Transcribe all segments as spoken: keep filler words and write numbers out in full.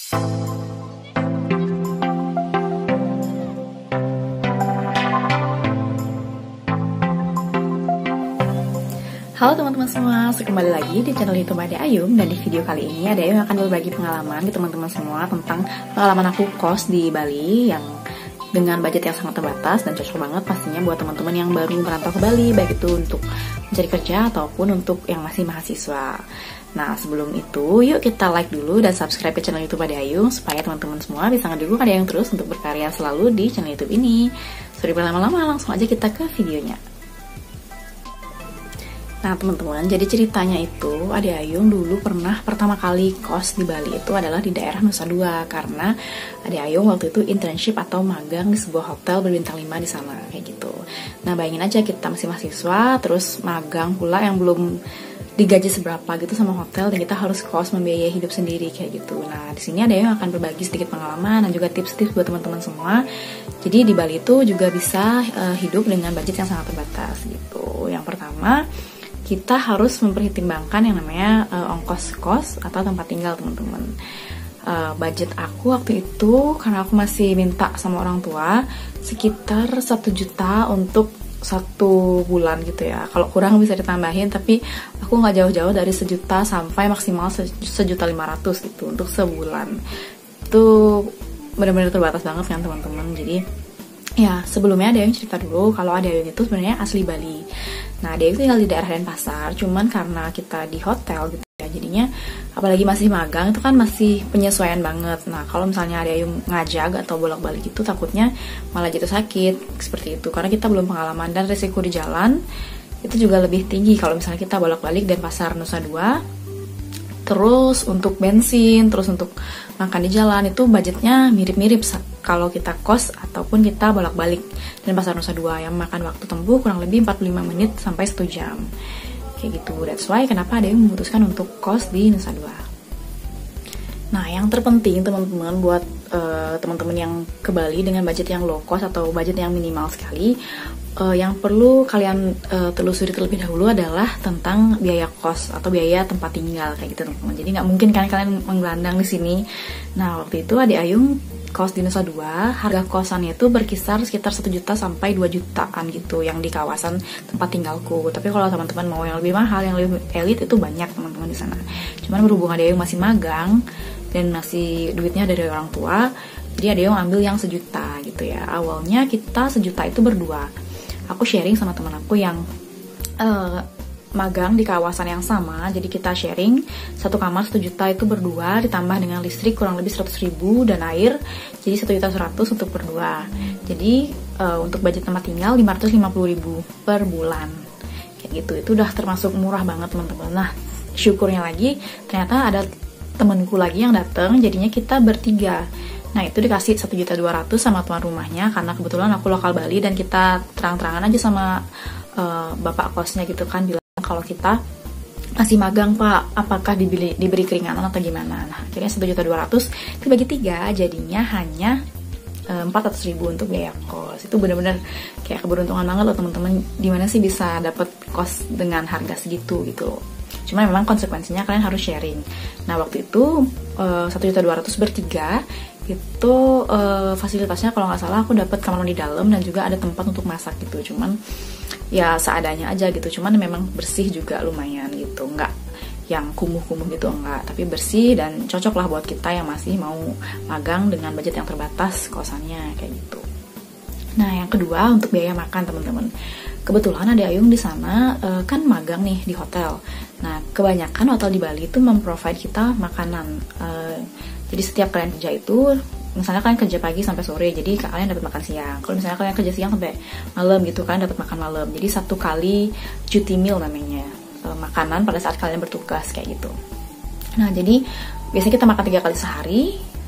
Halo teman-teman semua, kembali lagi di channel YouTube Ade Ayum. Dan di video kali ini Ade Ayum akan berbagi pengalaman ke teman-teman semua tentang pengalaman aku kos di Bali yang dengan budget yang sangat terbatas dan cocok banget pastinya buat teman-teman yang baru merantau ke Bali, baik itu untuk mencari kerja ataupun untuk yang masih mahasiswa. Nah, sebelum itu yuk kita like dulu dan subscribe ke channel YouTube Ade Ayum supaya teman-teman semua bisa ngedukung Ade Ayum terus untuk berkarya selalu di channel YouTube ini. Sorry berlama-lama, langsung aja kita ke videonya. Nah teman-teman, jadi ceritanya itu Ade Ayum dulu pernah pertama kali kos di Bali itu adalah di daerah Nusa Dua, karena Ade Ayum waktu itu internship atau magang di sebuah hotel berbintang lima di sana kayak gitu. Nah bayangin aja kita masih mahasiswa terus magang pula yang belum digaji seberapa gitu sama hotel, dan kita harus kos membiayai hidup sendiri kayak gitu. Nah di sini Ade Ayum akan berbagi sedikit pengalaman dan juga tips-tips buat teman-teman semua. Jadi di Bali itu juga bisa uh, hidup dengan budget yang sangat terbatas gitu. Yang pertama, kita harus mempertimbangkan yang namanya uh, ongkos kos atau tempat tinggal teman-teman. Uh, budget aku waktu itu karena aku masih minta sama orang tua sekitar satu juta untuk satu bulan gitu ya. Kalau kurang bisa ditambahin, tapi aku nggak jauh-jauh dari sejuta sampai maksimal sejuta lima ratus gitu untuk sebulan. Itu benar-benar terbatas banget kan teman-teman. Jadi ya sebelumnya Ade Ayum cerita dulu kalau Ade Ayum itu sebenarnya asli Bali. Nah Ade Ayum tinggal di daerah Denpasar, cuman karena kita di hotel gitu ya, jadinya apalagi masih magang itu kan masih penyesuaian banget. Nah kalau misalnya Ade Ayum ngajak atau bolak-balik gitu takutnya malah jatuh sakit seperti itu, karena kita belum pengalaman dan resiko di jalan itu juga lebih tinggi kalau misalnya kita bolak-balik Denpasar Nusa Dua. Terus untuk bensin, terus untuk makan di jalan itu budgetnya mirip-mirip kalau kita kos ataupun kita bolak-balik Denpasar Nusa Dua, yang makan waktu tempuh kurang lebih empat puluh lima menit sampai satu jam. Kayak gitu. That's why kenapa ada yang memutuskan untuk kos di Nusa Dua. Nah, yang terpenting teman-teman buat uh, teman-teman yang ke Bali dengan budget yang low cost atau budget yang minimal sekali, uh, yang perlu kalian uh, telusuri terlebih dahulu adalah tentang biaya kos atau biaya tempat tinggal kayak gitu teman-teman. Jadi nggak mungkin kan kalian menggelandang di sini. Nah waktu itu Ade Ayum kos di Nusa Dua, harga kosannya itu berkisar sekitar satu juta sampai dua jutaan gitu yang di kawasan tempat tinggalku. Tapi kalau teman-teman mau yang lebih mahal, yang lebih elit itu banyak teman-teman di sana. Cuman berhubung Ade Ayum masih magang dan masih duitnya dari orang tua, jadi Ade Ayum ambil yang sejuta gitu ya. Awalnya kita sejuta itu berdua. Aku sharing sama teman aku yang uh, magang di kawasan yang sama, jadi kita sharing satu kamar satu juta itu berdua, ditambah dengan listrik kurang lebih seratus ribu dan air, jadi satu juta seratus untuk berdua. Jadi uh, untuk budget tempat tinggal lima ratus lima puluh ribu per bulan kayak gitu. Itu udah termasuk murah banget teman-teman. Nah syukurnya lagi ternyata ada temenku lagi yang datang, jadinya kita bertiga. Nah itu dikasih satu juta dua ratus sama tuan rumahnya, karena kebetulan aku lokal Bali dan kita terang-terangan aja sama uh, bapak kosnya gitu kan, bilang kalau kita masih magang pak, apakah diberi, diberi keringanan atau gimana. Nah akhirnya satu juta dua ratus dibagi tiga, jadinya hanya uh, empat ratus ribu untuk biaya kos. Itu bener-bener kayak keberuntungan banget loh teman-teman, dimana sih bisa dapet kos dengan harga segitu gitu loh. Cuma memang konsekuensinya kalian harus sharing. Nah waktu itu satu juta dua ratus bertiga itu uh, fasilitasnya kalau nggak salah aku dapat kamar mandi dalam dan juga ada tempat untuk masak gitu. Cuman ya seadanya aja gitu. Cuman memang bersih juga lumayan gitu, nggak yang kumuh-kumuh gitu enggak, tapi bersih dan cocok lah buat kita yang masih mau magang dengan budget yang terbatas kosannya kayak gitu. Nah yang kedua untuk biaya makan teman-teman. Kebetulan Ade Ayum di sana uh, kan magang nih di hotel. Nah, kebanyakan hotel di Bali itu memprovide kita makanan. Uh, jadi setiap kalian kerja itu, misalnya kalian kerja pagi sampai sore, jadi kalian dapat makan siang. Kalau misalnya kalian kerja siang sampai malam gitu, kalian dapat makan malam. Jadi satu kali cuti meal namanya, uh, makanan pada saat kalian bertugas kayak gitu. Nah, jadi biasanya kita makan tiga kali sehari.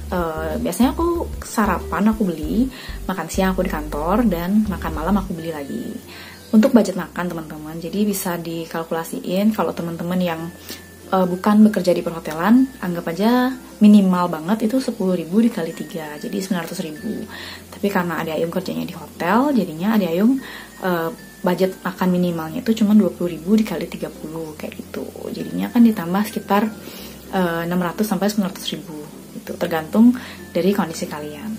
Uh, biasanya aku sarapan aku beli, makan siang aku di kantor, dan makan malam aku beli lagi. Untuk budget makan teman-teman, jadi bisa dikalkulasiin kalau teman-teman yang uh, bukan bekerja di perhotelan, anggap aja minimal banget itu sepuluh ribu dikali tiga, jadi sembilan ratus ribu. Tapi karena Ade Ayum kerjanya di hotel, jadinya Ade Ayum uh, budget makan minimalnya itu cuma dua puluh ribu dikali tiga puluh kayak gitu. Jadinya kan ditambah sekitar uh, enam ratus sampai sembilan ratus ribu gitu. gitu, tergantung dari kondisi kalian.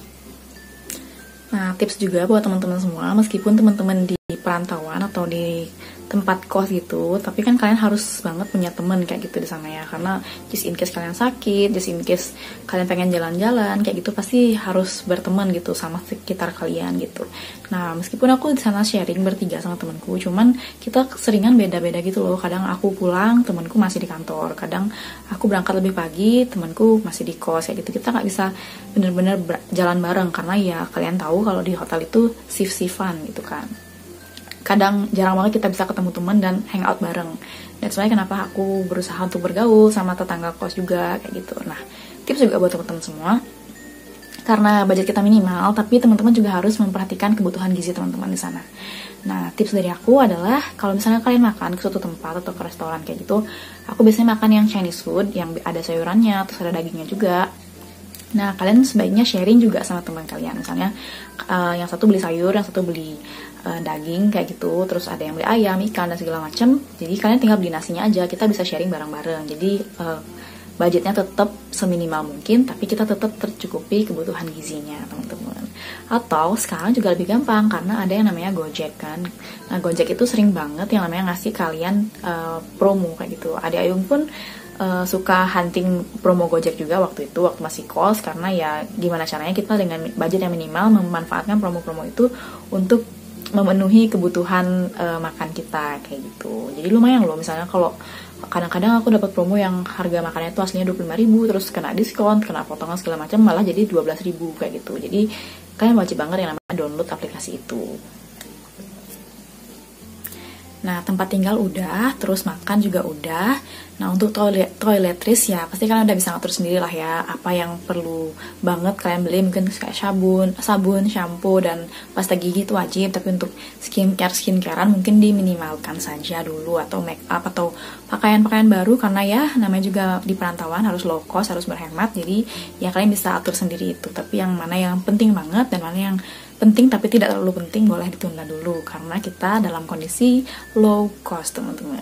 Nah, tips juga buat teman-teman semua, meskipun teman-teman di perantauan atau di tempat kos gitu, tapi kan kalian harus banget punya temen kayak gitu di sana ya, karena just in case kalian sakit, just in case kalian pengen jalan-jalan kayak gitu, pasti harus berteman gitu sama sekitar kalian gitu. Nah, meskipun aku di sana sharing bertiga sama temanku, cuman kita seringan beda-beda gitu loh. Kadang aku pulang, temanku masih di kantor, kadang aku berangkat lebih pagi, temanku masih di kos kayak gitu. Kita nggak bisa bener-bener jalan bareng karena ya kalian tahu kalau di hotel itu shift-shiftan gitu kan. Kadang jarang banget kita bisa ketemu teman dan hangout bareng. Dan sebenarnya kenapa aku berusaha untuk bergaul sama tetangga kos juga kayak gitu. Nah, tips juga buat teman-teman semua. Karena budget kita minimal, tapi teman-teman juga harus memperhatikan kebutuhan gizi teman-teman di sana. Nah, tips dari aku adalah kalau misalnya kalian makan ke suatu tempat atau ke restoran kayak gitu, aku biasanya makan yang Chinese food, yang ada sayurannya, terus ada dagingnya juga. Nah, kalian sebaiknya sharing juga sama teman kalian. Misalnya uh, yang satu beli sayur, yang satu beli uh, daging kayak gitu. Terus ada yang beli ayam, ikan, dan segala macam. Jadi kalian tinggal beli nasinya aja. Kita bisa sharing bareng-bareng. Jadi uh, budgetnya tetap seminimal mungkin, tapi kita tetap tercukupi kebutuhan gizinya, teman-teman. Atau sekarang juga lebih gampang karena ada yang namanya Gojek kan. Nah, Gojek itu sering banget yang namanya ngasih kalian uh, promo kayak gitu. Adik Ayung pun Uh, suka hunting promo Gojek juga waktu itu, waktu masih kos, karena ya gimana caranya kita dengan budget yang minimal memanfaatkan promo-promo itu untuk memenuhi kebutuhan uh, makan kita kayak gitu. Jadi lumayan loh, misalnya kalau kadang-kadang aku dapat promo yang harga makannya itu aslinya dua puluh lima ribu, terus kena diskon, kena potongan segala macam, malah jadi dua belas ribu kayak gitu. Jadi kalian wajib banget yang namanya download aplikasi itu. Nah, tempat tinggal udah, terus makan juga udah. Nah, untuk toilet toiletries ya pasti kalian udah bisa ngatur sendiri lah ya, apa yang perlu banget kalian beli, mungkin kayak sabun, sabun, shampoo, dan pasta gigi itu wajib. Tapi untuk skincare skincarean mungkin diminimalkan saja dulu, atau make up atau pakaian-pakaian baru, karena ya namanya juga di perantauan harus low cost, harus berhemat. Jadi ya kalian bisa atur sendiri itu. Tapi yang mana yang penting banget dan mana yang penting tapi tidak terlalu penting boleh ditunda dulu, karena kita dalam kondisi low cost, teman-teman.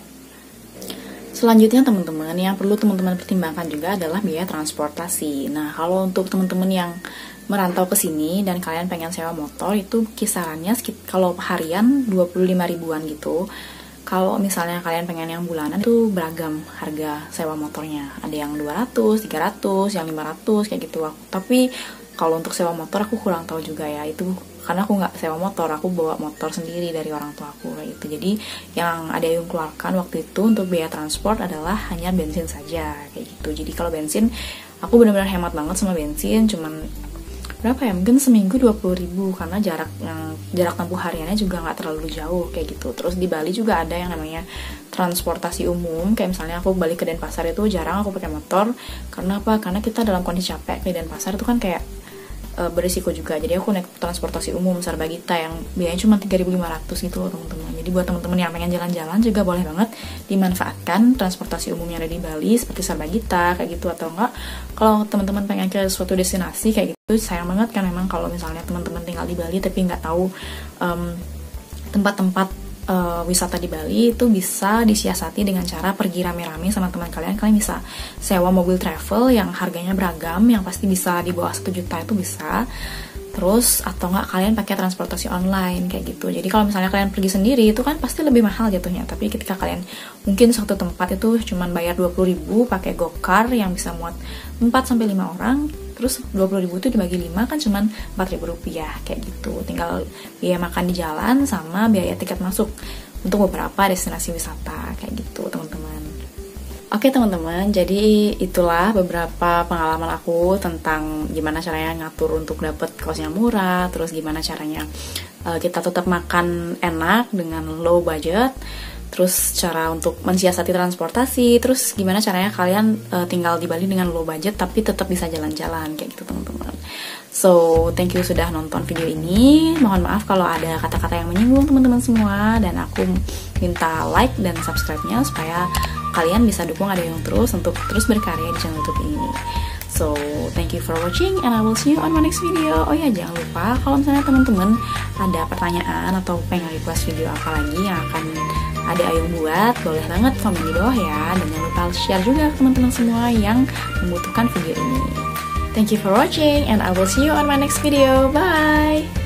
Selanjutnya, teman-teman, yang perlu teman-teman pertimbangkan juga adalah biaya transportasi. Nah, kalau untuk teman-teman yang merantau ke sini dan kalian pengen sewa motor, itu kisarannya kalau harian dua puluh lima ribuan gitu. Kalau misalnya kalian pengen yang bulanan, itu beragam harga sewa motornya. Ada yang dua ratus, tiga ratus, yang lima ratus kayak gitu. Tapi kalau untuk sewa motor aku kurang tahu juga ya, itu karena aku nggak sewa motor, aku bawa motor sendiri dari orang tua aku kayak gitu. Jadi yang ada yang keluarkan waktu itu untuk biaya transport adalah hanya bensin saja kayak gitu. Jadi kalau bensin aku benar-benar hemat banget sama bensin, cuman berapa ya, mungkin seminggu dua puluh ribu, karena jarak yang jarak tempuh hariannya juga nggak terlalu jauh kayak gitu. Terus di Bali juga ada yang namanya transportasi umum, kayak misalnya aku balik ke Denpasar itu jarang aku pakai motor. Karena apa? Karena kita dalam kondisi capek ke Denpasar itu kan kayak e, berisiko juga. Jadi aku naik transportasi umum Sarbagita yang biayanya cuma tiga ribu lima ratus gitu loh, teman-teman. Jadi buat teman-teman yang pengen jalan-jalan juga boleh banget dimanfaatkan transportasi umum yang ada di Bali seperti Sarbagita kayak gitu. Atau enggak, kalau teman-teman pengen ke suatu destinasi kayak gitu, sayang banget kan memang kalau misalnya teman-teman tinggal di Bali tapi nggak tahu um, tempat-tempat Uh, wisata di Bali, itu bisa disiasati dengan cara pergi rame-rame sama teman kalian. Kalian bisa sewa mobil travel yang harganya beragam, yang pasti bisa di bawah satu juta itu bisa. Terus atau enggak kalian pakai transportasi online kayak gitu. Jadi kalau misalnya kalian pergi sendiri itu kan pasti lebih mahal jatuhnya. Tapi ketika kalian mungkin satu tempat itu cuman bayar dua puluh ribu pakai gokar yang bisa muat empat sampai lima orang, terus dua puluh ribu itu dibagi lima kan cuman empat ribu rupiah kayak gitu. Tinggal biaya makan di jalan sama biaya tiket masuk untuk beberapa destinasi wisata kayak gitu, teman-teman. Oke teman-teman, jadi itulah beberapa pengalaman aku tentang gimana caranya ngatur untuk dapet kos yang murah, terus gimana caranya uh, kita tetap makan enak dengan low budget, terus cara untuk mensiasati transportasi, terus gimana caranya kalian uh, tinggal di Bali dengan low budget tapi tetap bisa jalan-jalan kayak gitu, teman-teman. So, thank you sudah nonton video ini. Mohon maaf kalau ada kata-kata yang menyinggung teman-teman semua, dan aku minta like dan subscribe-nya supaya kalian bisa dukung Ada Yang terus untuk terus berkarya di channel YouTube ini. So, thank you for watching and I will see you on my next video. Oh ya, jangan lupa kalau misalnya teman-teman ada pertanyaan atau pengen request video apa lagi yang akan Ada Ayung buat, boleh banget komen di bawah ya. Dan jangan lupa share juga ke teman-teman semua yang membutuhkan video ini. Thank you for watching and I will see you on my next video. Bye!